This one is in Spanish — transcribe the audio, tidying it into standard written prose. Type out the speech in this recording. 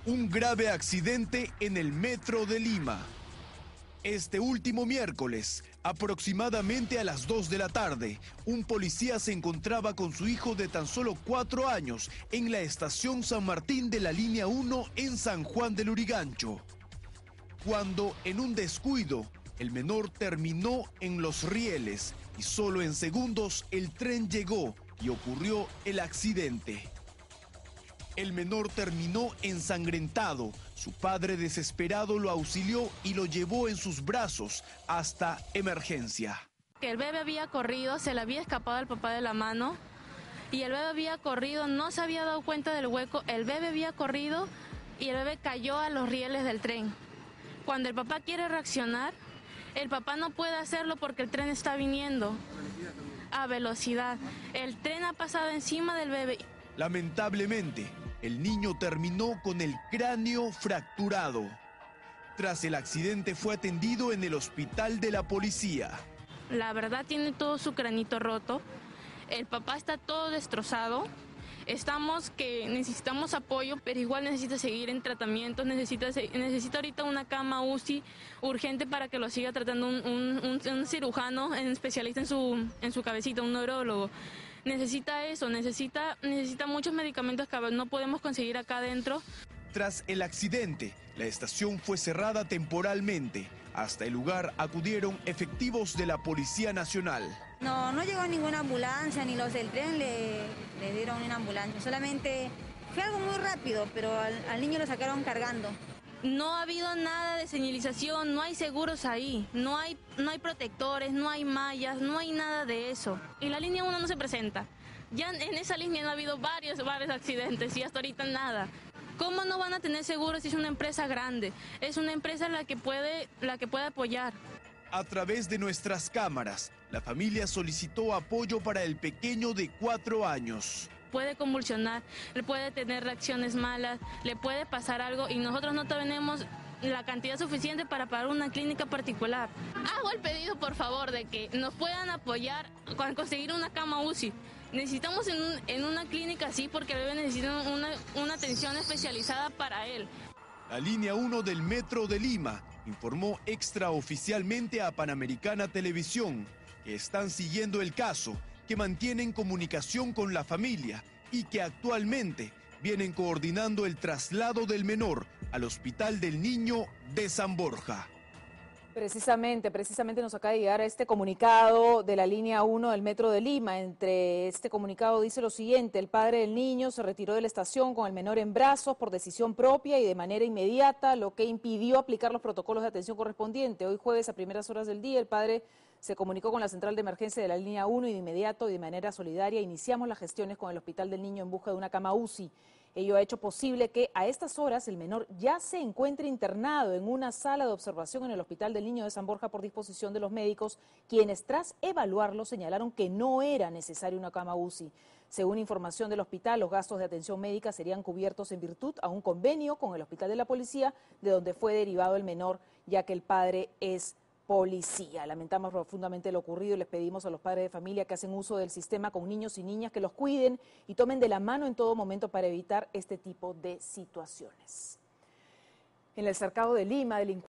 Un grave accidente en el metro de Lima. Este último miércoles, aproximadamente a las 2 de la tarde, un policía se encontraba con su hijo de tan solo 4 años en la estación San Martín de la línea 1 en San Juan del Lurigancho. Cuando, en un descuido, el menor terminó en los rieles y solo en segundos el tren llegó y ocurrió el accidente. El menor terminó ensangrentado. Su padre desesperado lo auxilió y lo llevó en sus brazos hasta emergencia. El bebé había corrido, se le había escapado al papá de la mano y el bebé había corrido, no se había dado cuenta del hueco, el bebé había corrido y el bebé cayó a los rieles del tren. Cuando el papá quiere reaccionar, el papá no puede hacerlo porque el tren está viniendo a velocidad. El tren ha pasado encima del bebé. Lamentablemente, el niño terminó con el cráneo fracturado. Tras el accidente fue atendido en el hospital de la policía. La verdad tiene todo su cranito roto. El papá está todo destrozado. Necesitamos apoyo, pero igual necesita seguir en tratamiento, necesita ahorita una cama UCI urgente para que lo siga tratando un cirujano, un especialista en su cabecita, un neurólogo. Necesita eso, necesita muchos medicamentos que no podemos conseguir acá adentro. Tras el accidente, la estación fue cerrada temporalmente. Hasta el lugar acudieron efectivos de la Policía Nacional. No llegó ninguna ambulancia, ni los del tren le dieron una ambulancia. Solamente fue algo muy rápido, pero al niño lo sacaron cargando. No ha habido nada de señalización, no hay seguros ahí, no hay protectores, no hay mallas, no hay nada de eso. Y la línea 1 no se presenta. Ya en esa línea no ha habido varios accidentes y hasta ahorita nada. ¿Cómo no van a tener seguros si es una empresa grande? Es una empresa la que puede apoyar. A través de nuestras cámaras, la familia solicitó apoyo para el pequeño de 4 años. Puede convulsionar, le puede tener reacciones malas, le puede pasar algo y nosotros no tenemos la cantidad suficiente para pagar una clínica particular. Hago el pedido, por favor, de que nos puedan apoyar con conseguir una cama UCI. Necesitamos en una clínica así porque el bebé necesita una atención especializada para él. La línea 1 del Metro de Lima informó extraoficialmente a Panamericana Televisión que están siguiendo el caso, que mantienen comunicación con la familia y que actualmente vienen coordinando el traslado del menor al Hospital del Niño de San Borja. Precisamente nos acaba de llegar este comunicado de la línea 1 del Metro de Lima. Entre este comunicado dice lo siguiente: el padre del niño se retiró de la estación con el menor en brazos por decisión propia y de manera inmediata, lo que impidió aplicar los protocolos de atención correspondientes. Hoy jueves a primeras horas del día, el padre se comunicó con la central de emergencia de la línea 1 y de inmediato y de manera solidaria iniciamos las gestiones con el Hospital del Niño en busca de una cama UCI. Ello ha hecho posible que a estas horas el menor ya se encuentre internado en una sala de observación en el Hospital del Niño de San Borja por disposición de los médicos, quienes tras evaluarlo señalaron que no era necesaria una cama UCI. Según información del hospital, los gastos de atención médica serían cubiertos en virtud a un convenio con el Hospital de la Policía, de donde fue derivado el menor, ya que el padre es policía. Lamentamos profundamente lo ocurrido y les pedimos a los padres de familia que hacen uso del sistema con niños y niñas que los cuiden y tomen de la mano en todo momento para evitar este tipo de situaciones. En el cercado de Lima, delincuentes